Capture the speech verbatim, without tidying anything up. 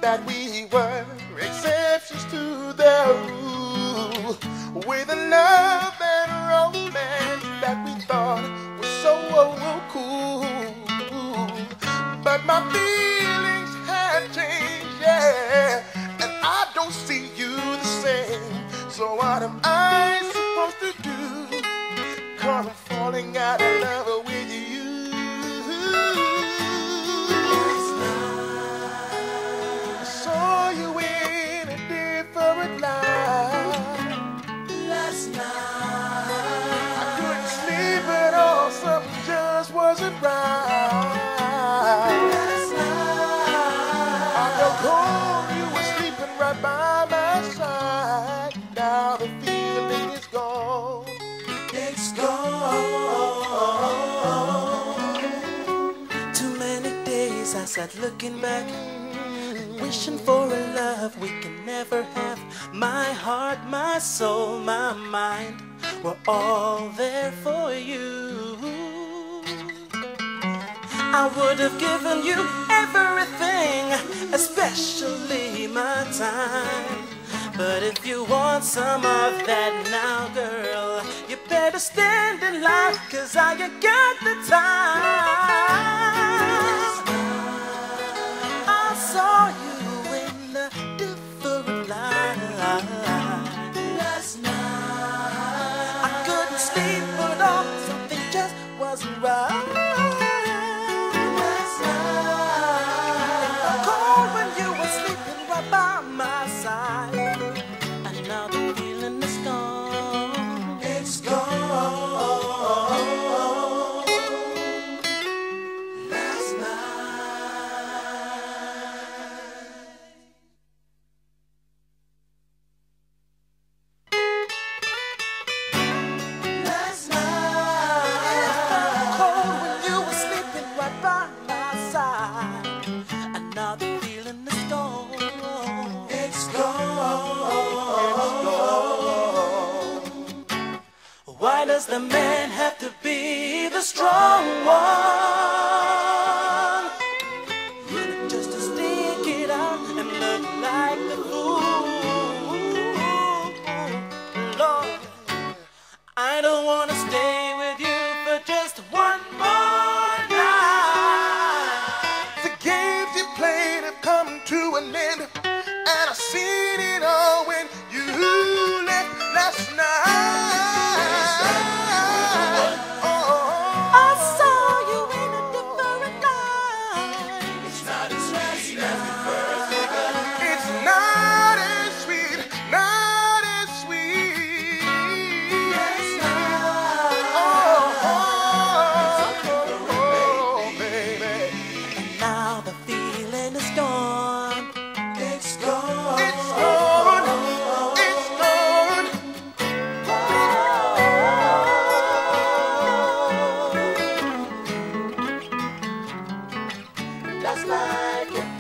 that we were exceptions to the rule, with a love and romance that we thought was so cool. But my feelings have changed, yeah, and I don't see you the same. So what am I supposed to do? 'Cause I'm falling out of love with you. I saw you in a different light last night. I couldn't sleep at all, something just wasn't right. Last night I felt cold, you were sleeping right by my side. Now the feeling is gone. It's gone. Too many days I sat looking back, wishing for a love we can never have. My heart, my soul, my mind were all there for you. I would have given you everything, especially my time. But if you want some of that now, girl, you better stand in line, 'cause I ain't got the time. I saw you in a different light last night. I couldn't sleep at all, something just wasn't right. Last night I called when you were sleeping right by my side. Now the feeling is gone. It's gone. Last night. Last night it felt cold when you were sleeping right by my side. And now the feeling is gone. It's gone. Why does the man have to be the strong one? Just to stick it out and look like the fool. Lord, I don't want to stay with you for just one more night. The games you played have come to an end, and I've seen it all when you left last night. Just like it.